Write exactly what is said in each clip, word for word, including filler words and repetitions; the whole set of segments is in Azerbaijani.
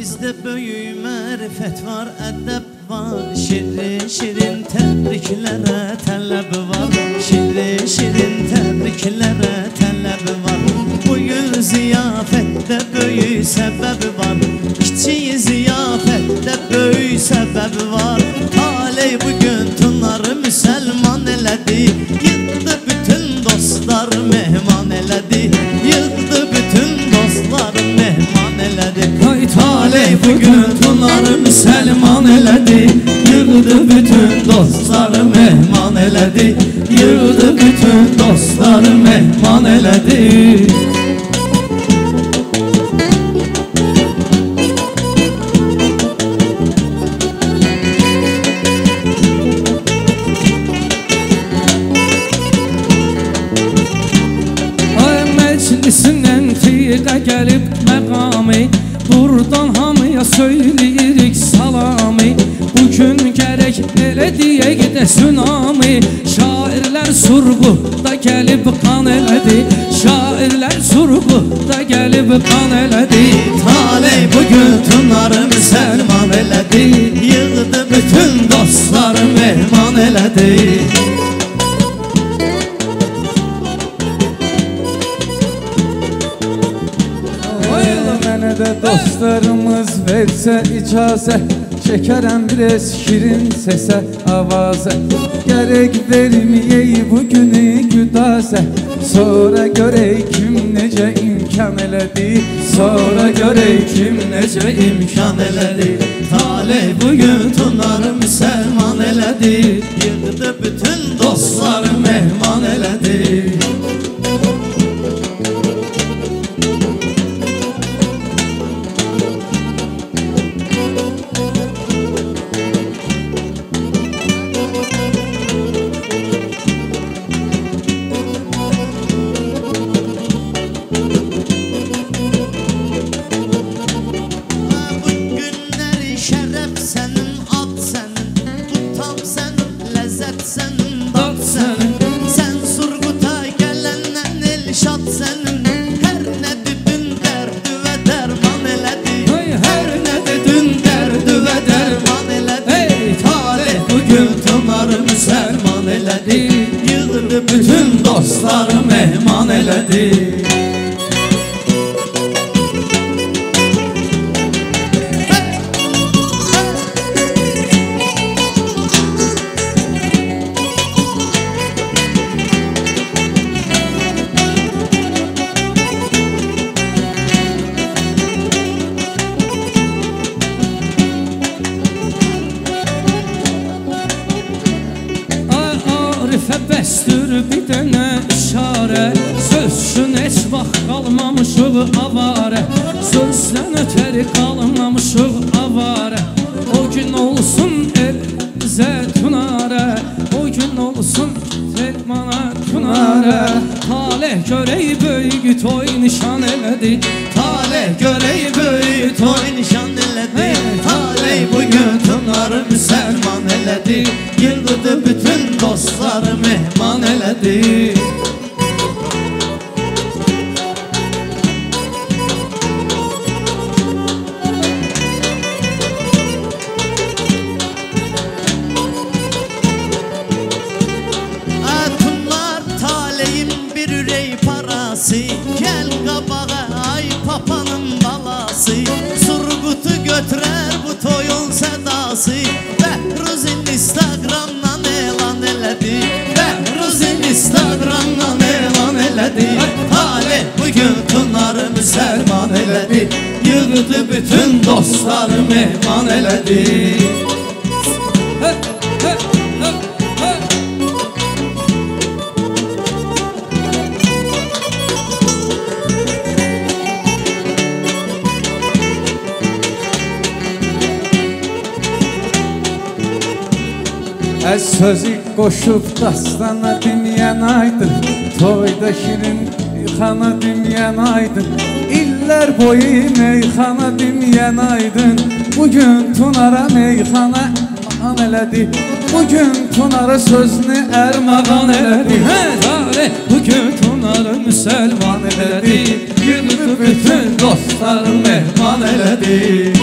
Bizdə böyük mərifət var, ədəb var, şirin şirin təbriklərə tələb var, şirin şirin təbriklərə tələb var. Bugün ziyafətdə böyük səbəb var, kiçik ziyafətdə böyük səbəb var. Taley bugün Tunarı müsəlman elədi, yığdı bütün dostları mehman elədi, yığdı bütün dostları mehman elədi. Taley bugün Tunarı müsəlman elədi, yığdı bütün dostları mehman elədi, yığdı bütün dostları mehman elədi. Məclisindən tiqə gəlib məqami, buradan hamıya söyləyirik salamı. Bugün gərək elə deyək də tsunami, şairlər surğuda gəlib qan elədi, şairlər surğuda gəlib qan elədi. Taley bugün Tunarı müsəlman elədi, yığdı bütün dostları mehman elədi. Mənə də dostlarımız versə icazə, çəkərəm biraz şirin səsə avazə. Gərək verməyək bugünü güdazə, sonra görək kim necə imkan elədi, sonra görək kim necə imkan elədi. Taley bugün Tunarı müsəlman elədi, yığdı bütün dostları mehman elədi. Müsəlman elədi, yığdı bütün dostları mehman elədi. Bəsdir bir dənə işarə, söz üçün heç vaxt qalmamışıq avarə, sözdən ötəri qalmamışıq avarə. O gün olsun elzə Tunarə, o gün olsun Telmana Tunarə. Taleh görək böyük toy nişan elədi, Taleh görək böyük toy nişan elədi. Taleh bugün Tunarı müsəlman elədi, yığdı bütün dostları mehman elədi. Tunlar Taley'in bir ürək parası, gəl qabağa ay papanın balası, surgutu götürər bu toyun sədası. Bəhruzin Instagramdan elan elədi, Bəhruzin Instagramdan elan elədi. Taleh bugün Tunarı müsəlman elədi, yığdı bütün dostları mehman elədi. Əz sözü qoşub dastana dinləyən aydın, toyda şirin xana dinləyən aydın, illər boyu meyxana dinləyən aydın. Bugün Tunara meyxana mağan elədi, bugün Tunara sözünü ərmağan elədi. Taleh bugün Tunarı müsəlman elədi, yığdı bütün dostlar mehman elədi.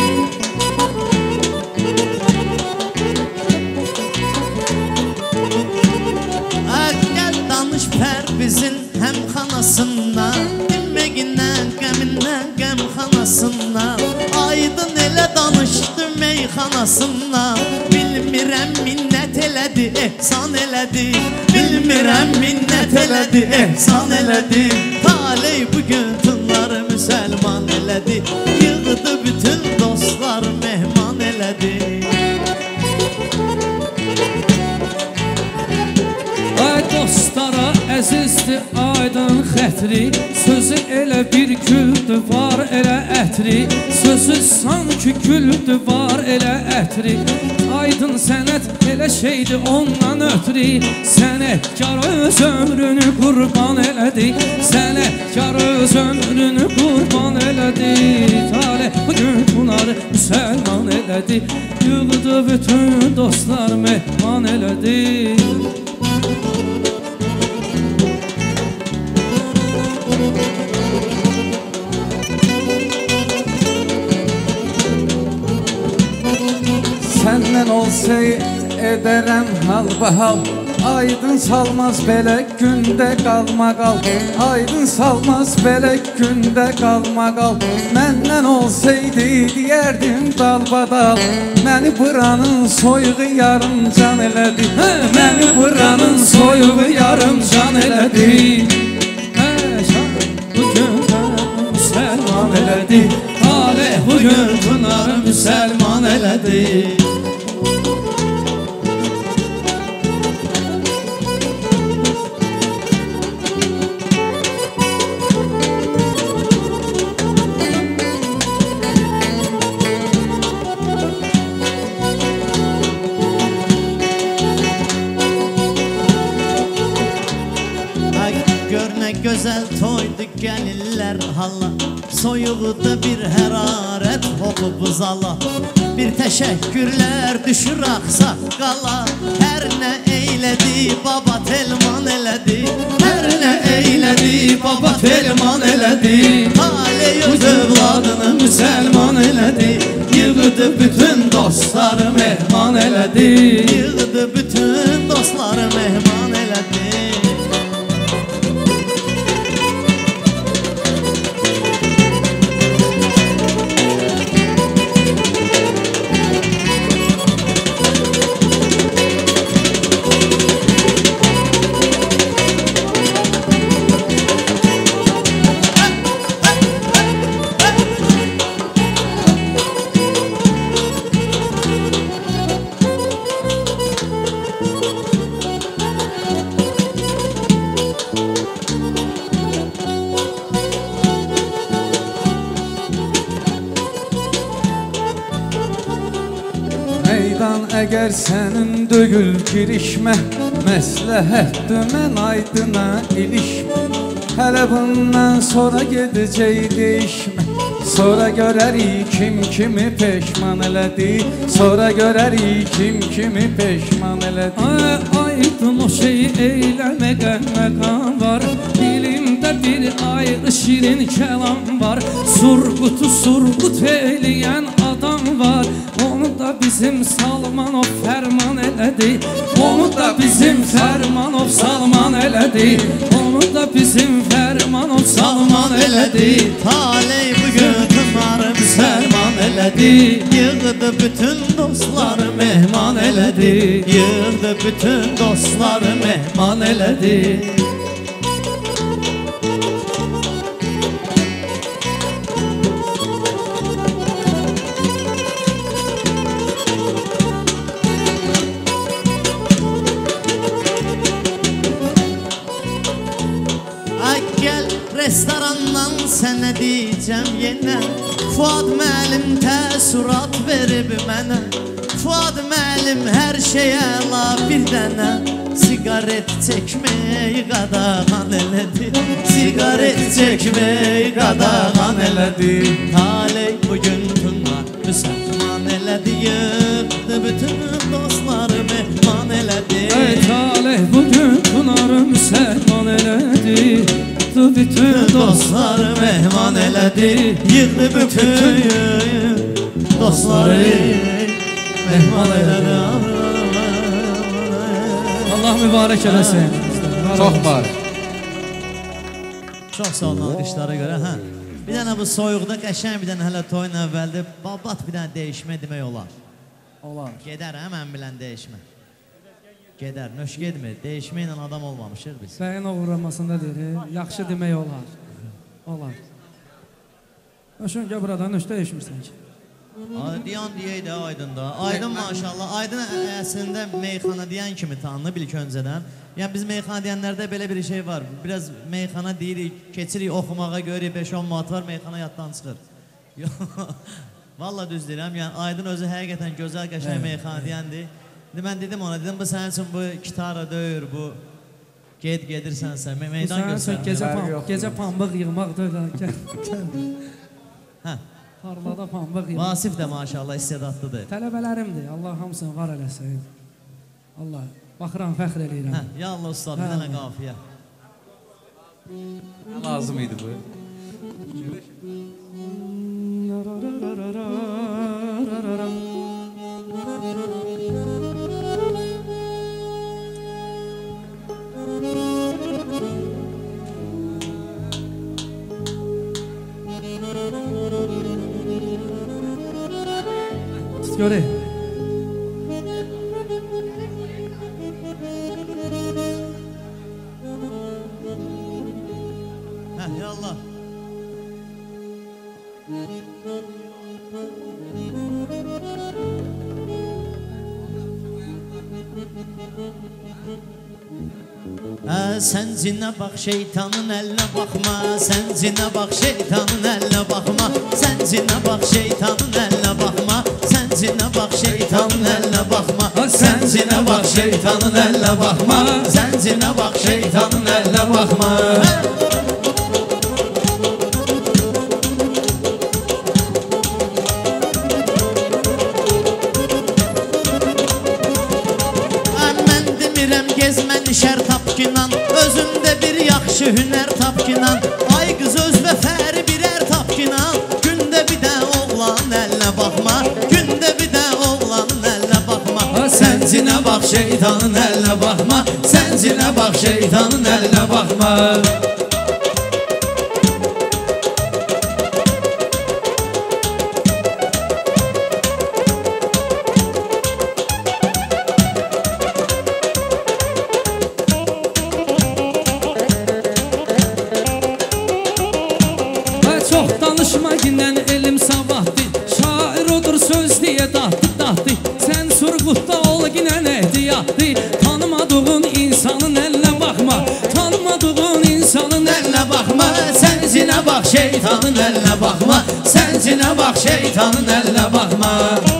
Gəl danış Pərvizin həmxanasından, Dinməgindən, qəmindən, qəmxanasından, Aydın elə danışdı meyxanasından. Bilmirəm minnət elədi, ehsan elədi, Bilmirəm minnət elədi, ehsan elədi. Taley bugün tınları müsəlman elədi, Yığdı bütün dostlar mehman elədi. Ay dostlara əzizdir Aydın xətri, Sözü elə bir güldü var elə ətri, Sözü sanki güldü var elə ətri. Aydın sənət elə şeydi ondan ötürü, Sənətkar öz ömrünü qurban elədi, Sənətkar öz ömrünü qurban elədi. Taleh bugün bunları müsəlman elədi, Yığdı bütün dostlar mehman elədi. Səndən olsaydı edərəm halbahal, Aydın salmaz belə gündə qalma qal, Aydın salmaz belə gündə qalma qal. Məndən olsaydı deyərdim dalbadal, Məni buranın soyuğu yarım can elədi, Məni buranın soyuğu yarım can elədi. Bugün müsəlman elədi, Taleh bugün bunları müsəlman elədi. Gözəl toydu gəlirlər hala, Soyuğuda bir hərarət hopub uzala, Bir təşəkkürlər düşür axsaq qala. Hər nə eylədi baba telman elədi, Hər nə eylədi baba telman elədi. Taley öz övladını müsəlman elədi, Yığdı bütün dostları mehman elədi, Yığdı bütün dostları mehman elədi. Meydan əgər sənin döyül girişmə, Məsləhətdir mən Aydına ilişmə. Hələ bundan sonra gedəcək deyişmə, Sonra görərik kim kimi peşman elədi, Sonra görərik kim kimi peşman elədi. Ay, Aydın o şeyi eyləməqə məqam var, Dilimdə bir ayrı şirin kəlam var, Surqutu surqut eləyən adam var, Onu da bizim Salmanov fərman elədi, Onu da bizim Fərmanov Salman elədi, Onu da bizim Fərmanov Salman elədi. Taley bugün bunları müsəlman elədi, Yığdı bütün dostları mehman elədi, Yığdı bütün dostları mehman elədi. Restorandan sənə deyəcəm yenə, Fuad müəllim təəssürat verib mənə, Fuad müəllim hər şeyə la bir dənə, Sigaret çəkməyi qadağan elədi, Sigaret çəkməyi qadağan elədi. Taley bugün bunlar müsəlman elədi, Yığdı bütün dostları mehman elədi. Ey Taleh bugün bunları müsəlman elədi, bütün Dostları mehman elədi, yığdı bütün dostları mehman elədi. Allah mübarək eləsin. Çox var. Çox sağ olun alqışlara görə. Hə. Bir dənə bu soyuqda qəşəng bir dənə hələ toyun əvvəldir. Babat bir dənə dəyişmə demək olar. Olar. Gedər hə, mən bilən dəyişmə. Gedər, nöş gedmir. Dəyişmə ilə adam olmamışıq biz. Bəyin uğramasında deyir, yaxşı demək olar. Olar. Nöşün gə burada nöş dəyişmirsən ki. Diyan deyək də Aydın'da. Aydın maşallah. Aydın əslində meyxana deyən kimi tanınır ilk öncədən. Yəni biz meyxana deyənlərdə belə bir şey var. Biraz meyxana deyirik, keçirik oxumağa görürük, beş on manat var, meyxana yaddan çıxır. Valla düz deyirəm. Yəni Aydın özü həqiqətən gözəl qəşəng meyxana deyəndir. Mən dedim ona, dedim bu sənin üçün bu kitara döyür, bu ged gedirsənsə, meydan göstər. Gecə pambıq yığmaq döyür. Hə. Tarlada pambıq yığmaq. Vasif də maşallah istedadlıdır. Tələbələrimdir, Allah hamısını var eləsin. Allah, baxıram, fəxr eləyirəm. Hə, ya Allah ustad, bir dənə qafiyə. Lazım idi bu. Tut görək. Hə, ya Allah. Sen cinə bax şeytanın əlinə baxma, sen cinə bax şeytanın əlinə baxma, sen cinə bax şeytanın əlinə baxma, sen cinə bax şeytanın əlinə baxma, sen cinə bax şeytanın əlinə baxma, sen cinə bax şeytanın əlinə baxma. Şər tapkinan, özümdə bir yaxşı hünər tapkinan, ay qız öz və fəri birər tapkinan, gündə bir də oğlanın əlinə baxma, gündə bir də oğlanın əlinə baxma, sən cinə bax şeytanın əlinə baxma, sən cinə bax şeytanın əlinə baxma. Tanımadığın insanın əlinə baxma, tanımadığın insanın əlinə baxma, sən cinə bax şeytanın əlinə baxma, sən cinə bax şeytanın əlinə baxma.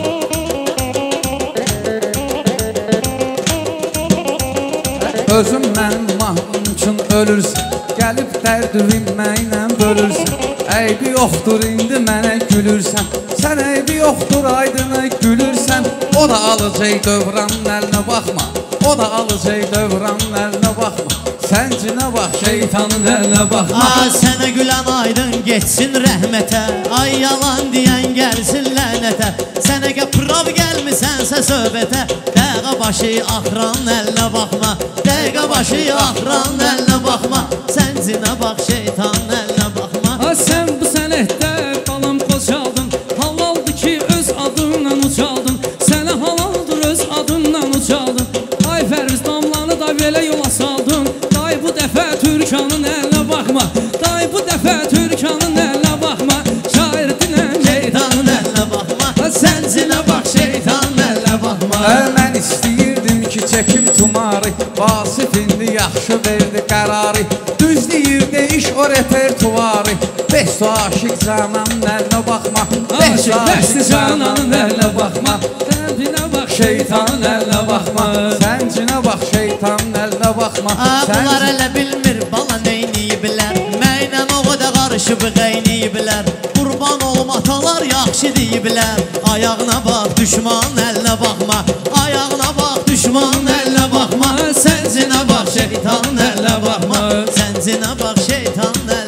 Özüm mənim mahnım üçün ölürsən, gəlib dərdüvimlə bölürsən, əybi yoxdur indi mənə gülürsən, sən əybi yoxdur Aydına gülürsən, o da alacaq dövranın əlinə baxma, o da alacaq dövranın əlinə baxma, sən cinə bax şeytanın əlinə baxma. Sənə gülən Aydın geçsin rəhmətə, ay yalan deyən gəlsin lənətə, sənə qəprav gəlmisənsə söhbətə, dəqiqə başı axranın əlinə baxma, dəqiqə başı axranın əlinə baxma, sən cinə bax şeytanın əlinə baxma. Sən bu sənətdə qalam qocaldın, halaldır ki öz adınla ucaldın, sənə halaldır öz adınla ucaldın, ay Fərviz damlanı da belə yola saldın, day bu dəfə Türkanın əlinə baxma, day bu dəfə Türkanın əlinə baxma, şair dinən şeytanın əlinə baxma, sən cinə bax şeytanın əlinə baxma. Mən istəyirdim ki çəkim tumarı, Vasif indi yaxşı verdi qərarı, düz deyir deyiş o repertuarı, beş aşıq cananın əlinə baxma, beş aşıq cananın əlinə baxma, sən cinə bax şeytanın əlinə baxma, sən cinə bax şeytanın əlinə baxma. Bunlar elə bilmir bala neyniyiblər, mənlə o qədər qarışıb qeyniyiblər, qurban olum atalar yaxşı deyiblər, ayağına bax düşmanın əlinə baxma, ayağına bax düşmanın əlinə baxma, sən cinə bax şeytanın əlinə baxma, sən cinə bax şeytanın əlinə baxma.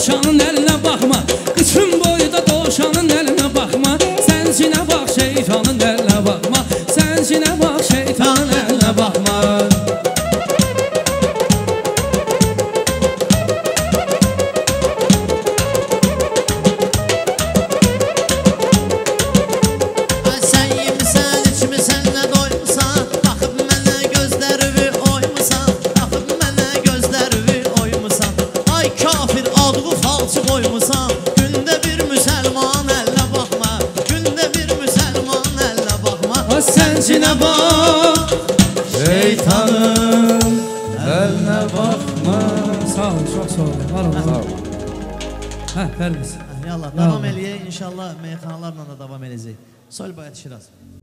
dovşanın əlinə baxma. Qıçın boyda dovşanın əlinə baxma. Səncinə bax şeytanın əlinə baxma. Səncinə bax şeytanın əlinə baxma. Səncinə bax Şeytanın əlinə baxma. Sağ olun, çox sağ olun. Var olun. Sağ olun. Hə, Pərviz. Yallah, davam eləyək. İnşallah meyxanalarla da davam eləyəcək. Sol bayat Şiraz.